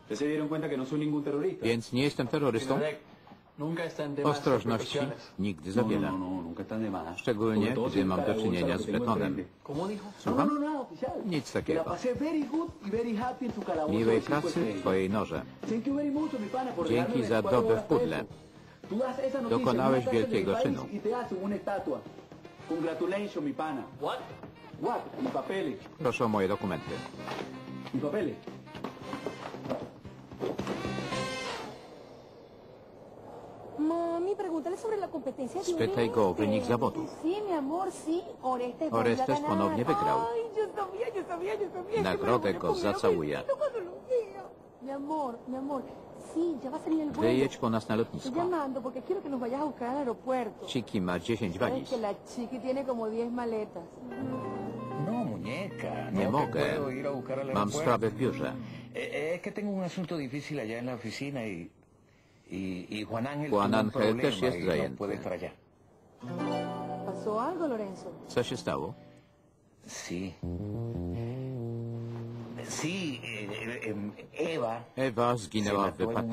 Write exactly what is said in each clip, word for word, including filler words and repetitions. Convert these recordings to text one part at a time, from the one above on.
Więc nie jestem terrorystą? Ostrożności nigdy za wiele. Szczególnie, gdy mam do czynienia z betonem. Słucham? Nic takiego. Miłej pracy w twojej norze. Dzięki za dobę w pudle. Dokonałeś wielkiego czynu. Proszę o moje dokumenty. Spytaj go o wynik zawodów. Orestes ponownie wygrał. Nagrodę go zacałuję. Wyjedź po nas na lotnisko. Chiqui ma dziesięć waliz. Nie mogę. Mam sprawę w biurze. Juan Ángel też jest zajęty. Co się stało? Ewa zginęła w wypadku.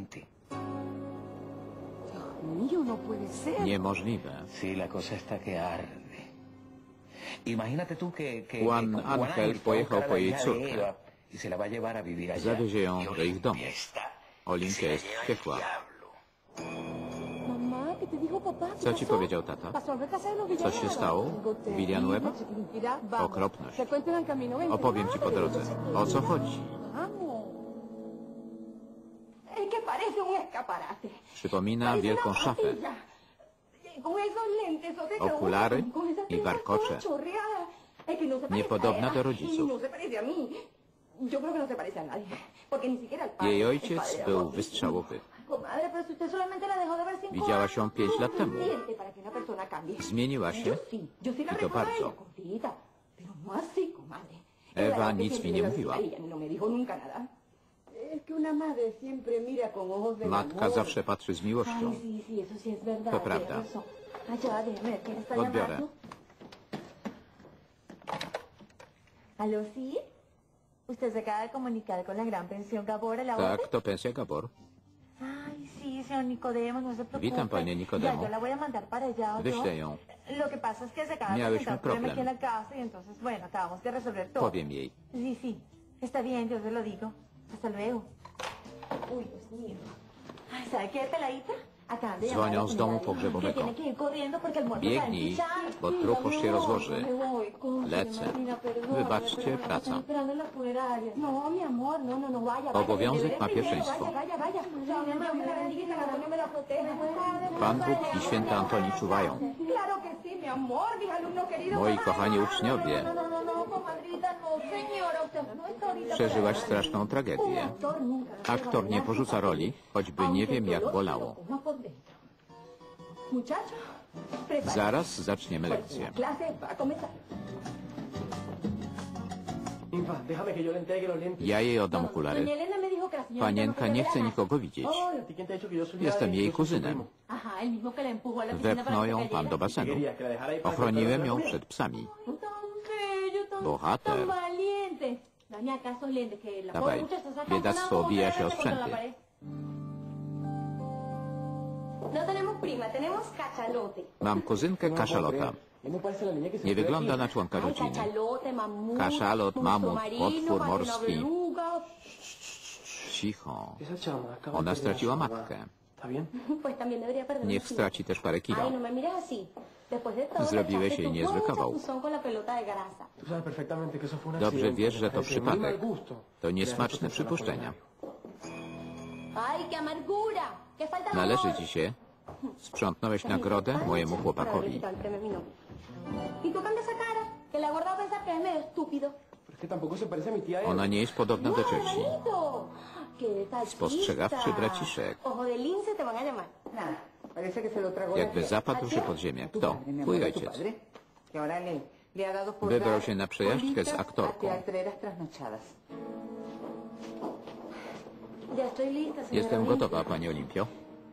Niemożliwe. Juan Ángel pojechał po jej córkę. Zawiezie ją do ich domu. Olimpia jest wściekła. Co ci powiedział tata? Coś się stało? Villanueva? Okropność. Opowiem ci po drodze. O co chodzi? Przypomina wielką szafę. Okulary i warkocze. Niepodobna do rodziców. Jej ojciec był wystrzałowy. Widziałaś ją pięć lat temu. Zmieniła się i to bardzo. Ewa nic mi nie mówiła. Matka zawsze patrzy z miłością. To prawda. Odbiorę. Usted se acaba de comunicar con la gran pensión Gabor, ¿la Tak, to pensja Gabor. Ay, sí, señor Nicodemo, no se preocupe. Witam, panie Nicodemo. Ya, yo la voy a mandar para allá. Wyślę ją. Lo que pasa es que se acaba de presentar problema aquí en la casa y entonces, bueno, acabamos de resolver todo. Powiem jej. Sí, sí. Está bien, yo se lo digo. Hasta luego. Uy, Dios mío. Ay, ¿sabe qué, peladita? Dzwonią z domu pogrzebowego. Biegnij, bo trup już się rozłoży. Lecę. Wybaczcie, praca. Obowiązek ma pierwszeństwo. Pan Bóg i święty Antoni czuwają. Moi kochani uczniowie, przeżyłaś straszną tragedię. Aktor nie porzuca roli, choćby nie wiem jak bolało. Zaraz zaczniemy lekcję. Ja jej oddam okulary. Panienka nie chce nikogo widzieć. Jestem jej kuzynem. Wepchnął ją pan do basenu. Ochroniłem ją przed psami. Bohater. Dawaj, biedactwo obija się o sprzęty. Mam kuzynkę kaszalota. Nie wygląda na członka rodziny. Kaszalot, mamut, potwór morski. Cicho. Ona straciła matkę. Niech straci też parę kilo. Zrobiłeś jej niezły kawał. Dobrze wiesz, że to przypadek. To niesmaczne przypuszczenia. Należy ci się. Sprzątnąłeś nagrodę mojemu chłopakowi. Ona nie jest podobna do cioci. Spostrzegawczy braciszek. Jakby zapadł się pod ziemię. Kto? Twój ojciec. Wybrał się na przejażdżkę z aktorką. Jestem gotowa, pani Olimpio.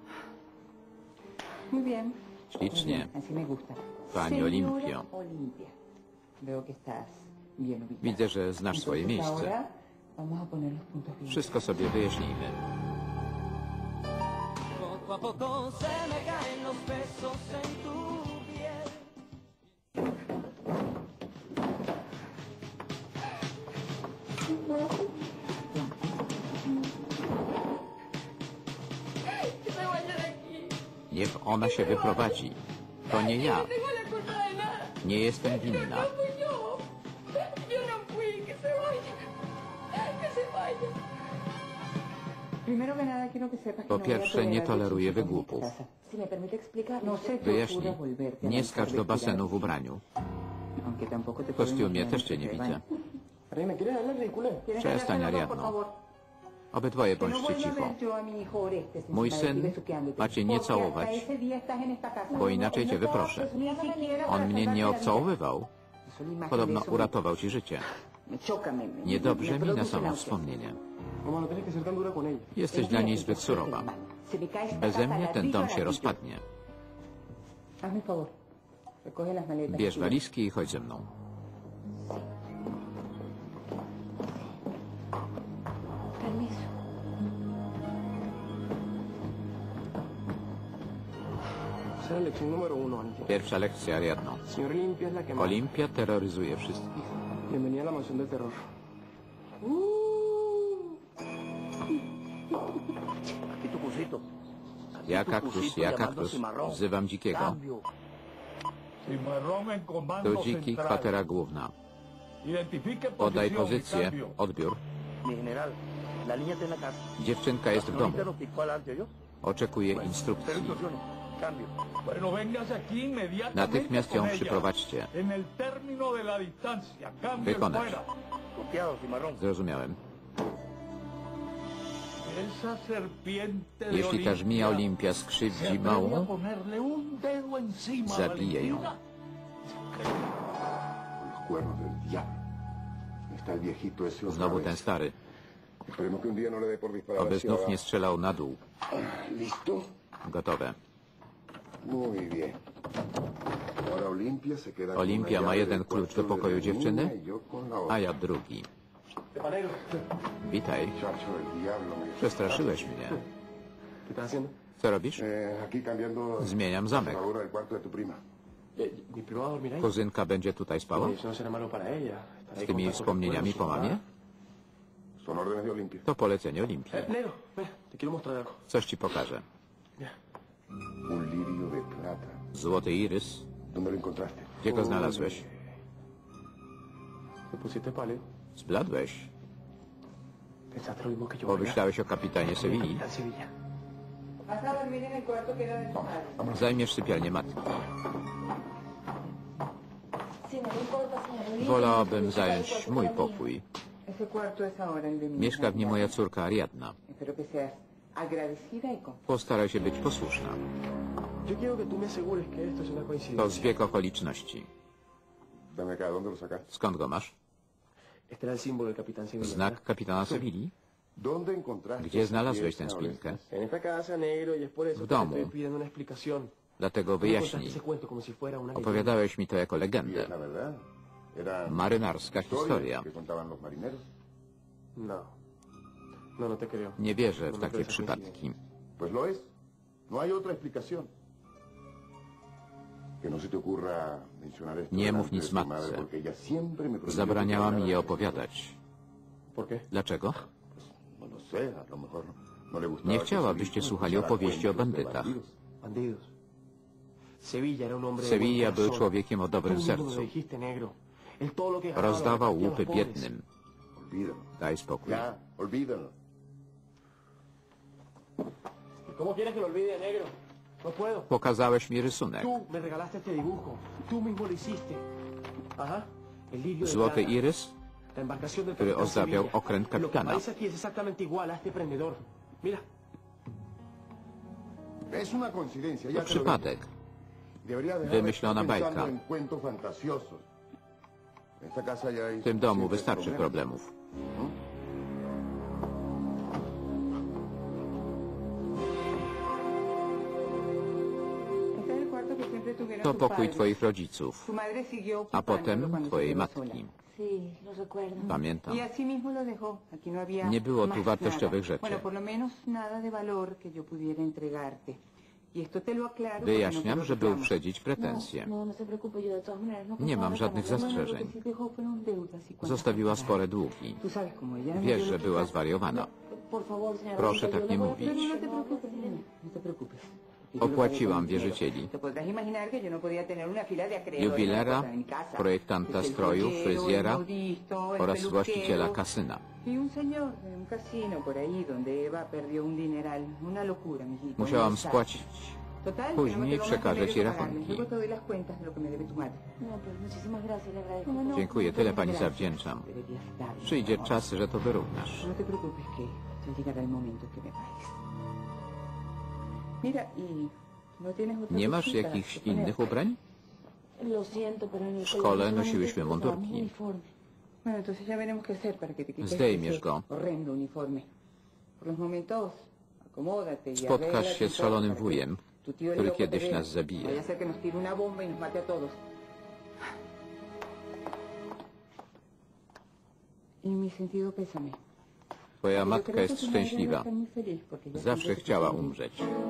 Ślicznie. Pani Olimpio. Widzę, że znasz swoje miejsce. Wszystko sobie wyjaśnijmy. Niech ona się wyprowadzi. To nie ja. Nie jestem winna. Po pierwsze, nie toleruję wygłupów. Wyjaśnij. Nie skacz do basenu w ubraniu. W kostiumie też cię nie widzę. Przestań, Ariadno. Obydwoje bądźcie cicho. Mój syn ma cię nie całować, bo inaczej cię wyproszę. On mnie nie obcałowywał. Podobno uratował ci życie. Niedobrze mi na samo wspomnienie. Jesteś dla niej zbyt surowa. Beze mnie ten dom się rozpadnie. Bierz walizki i chodź ze mną. Pierwsza lekcja, Ariadno. Olimpia terroryzuje wszystkich. Ja kaktus, ja kaktus. Wzywam dzikiego. To dziki, kwatera główna. Podaj pozycję. Odbiór. Dziewczynka jest w domu. Oczekuje instrukcji. Natychmiast ją przyprowadźcie. Wykonać. Zrozumiałem. Jeśli ta żmija Olimpia skrzywdzi małą, zabiję ją. Znowu ten stary. Oby znów nie strzelał na dół. Gotowe. Olimpia ma jeden klucz do pokoju dziewczyny, a ja drugi. Witaj. Przestraszyłeś mnie. Co robisz? Zmieniam zamek. Kuzynka będzie tutaj spała? Z tymi wspomnieniami po mamie? To polecenie Olimpii. Coś ci pokażę. Złoty irys. Gdzie go znalazłeś? Zbladłeś. Pomyślałeś o kapitanie Sewilli? Zajmiesz sypialnię matki. Wolałabym zająć mój pokój. Mieszka w nim moja córka Ariadna. Postaraj się być posłuszna. To zbieg okoliczności. Skąd go masz? Znak kapitana Sewilli? Gdzie znalazłeś tę spinkę? W domu. Dlatego wyjaśnij. Opowiadałeś mi to jako legendę. Marynarska historia. Nie wierzę w takie przypadki. Nie mów nic matce. Zabraniała mi je opowiadać. Dlaczego? Nie chciała, byście słuchali opowieści o bandytach. Sevilla był człowiekiem o dobrym sercu. Rozdawał łupy biednym. Daj spokój. Pokazałeś mi rysunek. Złoty irys, który ozdabiał okręt kapitana. To przypadek. Wymyślona bajka. W tym domu wystarczy problemów. To pokój twoich rodziców, a potem twojej matki. Pamiętam. Y así mismo lo dejó. Aquí no había Nie było tu más wartościowych nada. rzeczy. Bueno, por lo menos nada de valor que yo pudiera entregarte. Y esto te lo aclaro porque no Wyjaśniam, quiero żeby reclamos. uprzedzić pretensje. No, no se preocupe, yo de todas maneras no Nie mam pensaba żadnych reclamarle. No, no, lo zastrzeżeń. que sí dejó fueron deudas y cuentas Zostawiła por pagar. spore długi. Tú sabes cómo ella Wiesz, yo że lo que była pasa. zwariowana. Por favor, señora Proszę Rosita, tak yo nie le voy a mówić. pedir- No te preocupes, niña, no te preocupes. Opłaciłam wierzycieli. Te podrás imaginar que yo no podía tener una fila de acreedores Jubilera, en mi casa. projektanta Desde el strojów, joyero, fryzjera el modisto, el oraz peluquero właściciela kasyna. Y un señor de un casino por ahí donde Eva perdió un dineral. Una locura, mijito. Musiałam Un desastre. spłacić. Total, que Później no me quedó más przekażę remedio ci que pagarle. rachunki. Luego te doy las cuentas de lo que me debe tu madre. No, pues muchísimas gracias, le agradezco. No, no, Dziękuję, no tyle tienes pani gracias. zawdzięczam. Deberías darme. Przyjdzie czas, że to wyrównasz. No te preocupes que ya llegará el momento que me pagues. Mira, y no tienes otra Nie masz cosita jakichś que innych ponerte? ubrań? Lo siento, pero en el W szkole colegio nosiłyśmy solamente mundurki. usábamos uniforme. Bueno, entonces ya veremos qué hacer para que te quites Zdejmiesz ese go. horrendo uniforme. Por los momentos, acomódate y Spotkasz arréglate się y z todo szalonym para que wujem, tu tío el który loco te kiedyś vea. nas zabije. Vaya a ser que nos tire una bomba y nos mate a todos. Y mi sentido pésame. Twoja Yo matka creo que jest tu madre va a szczęśliwa. estar muy feliz porque ya Zawsze siempre chciała te quiere. umrzeć.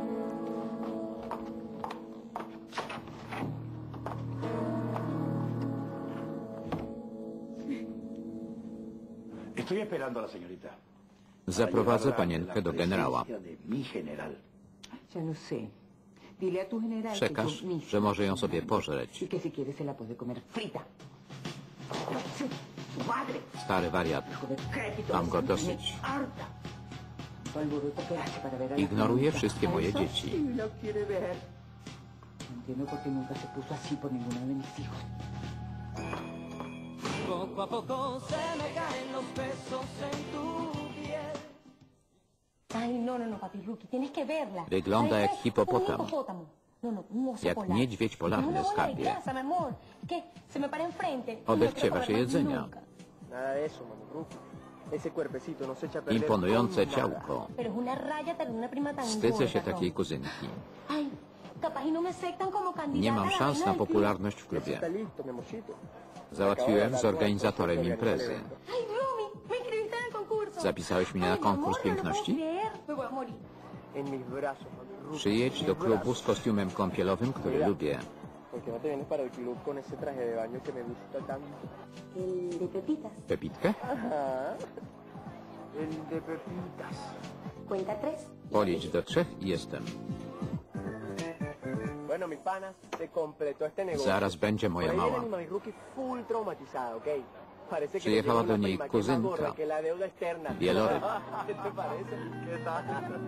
Estoy esperando a la señorita. Zaprowadzę panienkę do generała. De mi general. Ya lo sé. Dile a tu general Przekaż, que yo że może ją sobie pożreć. y que si quiere se la puede comer frita. Sí, su padre. Stary wariat. Hijo decrépito, Mam go me dosyć. harta. To alboroto que hace para ver a la Ignoruje familia. wszystkie moje Eso dzieci. sí lo quiere ver. No entiendo por qué nunca se puso así por ninguno de mis hijos. Poco a poco se me caen los besos en tu piel. Ay, no, no, no, papi Ruki, tienes que verla. Wygląda ¿Sabes jak qué? hipopotam. Un hipopótamo. No, no, un oso Jak polar. niedźwiedź polarny, Es una buena skarbie. casa, mi amor. ¿Qué? Se me para enfrente. y no Odechciewa quiero się comer más jedzenia. nunca. Nada de eso, Mamuruki. Ese cuerpecito no se echa a perder Imponujące con nada. ciałko. Pero es una raya tener una prima tan Wstydzę się gorda, takiej Tom. kuzynki. Ay, capaz y no me aceptan como candidata Nie a mam la szans reina na del club. popularność w Eso klubie. está listo, mi amorcito. Załatwiłem z organizatorem imprezy. Ay, Rumi, me inscribiste en el concurso. Zapisałeś mnie na Ay, mi konkurs amor, no lo puedo piękności? creer. Me voy a morir. En mis brazos, Mamuruki. Przyjedź En do mis klubu brazos. z kostiumem kąpielowym, który lubię. ¿Por qué no te vienes para el club con ese traje de baño que me gusta tanto? El de Pepitas. Pepitkę? Ajá. El de Pepitas. Cuenta tres. Policz do trzech i jestem. Bueno, mis panas, se completó este negocio. Zaraz będzie Por moja ahí viene mała. mi Mamuruki full traumatizada, ¿ok? Parece que Przyjechała no do tiene niej una prima que es más kuzynka. gorda que la deuda externa. Wieloryb. ¿Qué te parece? ¿Qué tal?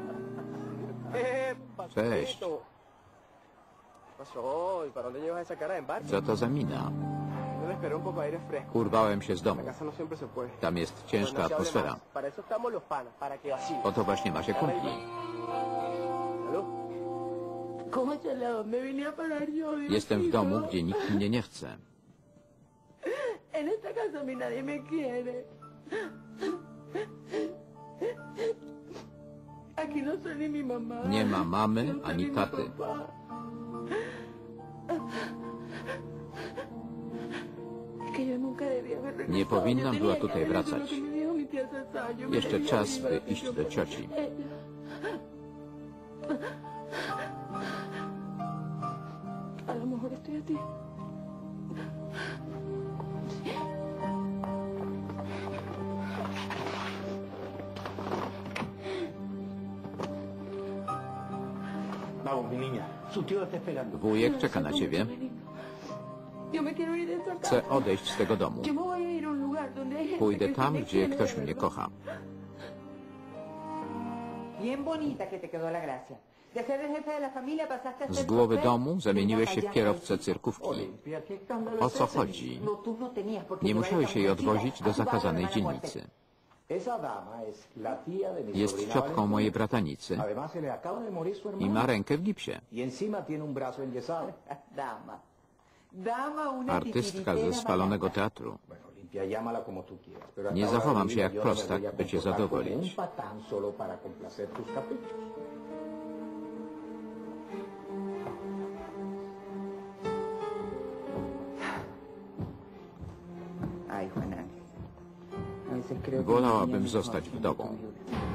¡Epa, Cześć. Tito! ¿Qué pasó? ¿Y para dónde llevas esa cara de embarque? Co to za mina? Yo le esperé un poco de aire fresco. Urwałem się z La domu. casa no siempre se puede. Tam jest Pero ciężka no se hable atmosfera. más. Para eso estamos los panas, para que vacíe. Po to właśnie ma się kumpli. ¿Salud? Cónchale, ¿a dónde vine a parar yo? Jestem w Diosito? domu, gdzie nikt mnie nie chce. En esta casa a mí nadie me quiere. Aquí no soy ni mi mamá. Nie ma mamy No soy ani ni mi taty. papá. Es que yo nunca debía haber regresado. Nie powinnam Yo była tenía que tutaj haber hecho wracać. lo que me dijo mi tía Sasayo. Me Jeszcze tenía czas, que by llevar iść do cioci. ella. A lo mejor estoy a ti. Vamos, mi niña. Su tío está esperando. Wujek czeka na ciebie. Yo me quiero ir de esta casa. Chcę odejść z tego domu. Yo me voy a ir a un lugar donde hay gente Pójdę que sí tam, me gdzie quiere, ktoś de mnie verdad. kocha. Bien bonita que te quedó la gracia. De ser el jefe de la familia pasaste a ser Z głowy chofer. domu zamieniłeś się w Mira, kierowcę cyrkówki. Olimpia, qué escándalo O es co ese? chodzi? No, tú no tenías por qué Nie llevar musiałeś esa jej muchachita odwozić do a tu barrio, zakazanej hermana dzielnicy. Esa dama es la tía de mi Jest sobrina ciotką Valentina. mojej bratanicy Además, se le acaba de morir su i hermano. ma rękę w gipsie. Y encima tiene un brazo enyesado. Dama. Dama, una Artystka ze titiritera spalonego barata. teatru. Bueno, Olimpia, llámala como tú quieras. Pero Nie hasta ahora zachowam de się mi jak vida yo no me prostak, voy a by cię comportar como zadowolić. un patán solo para complacer tus caprichos. Ay, Juana veces creo que mi niña Wolałabym mejor zostać siempre wdową. con viuda.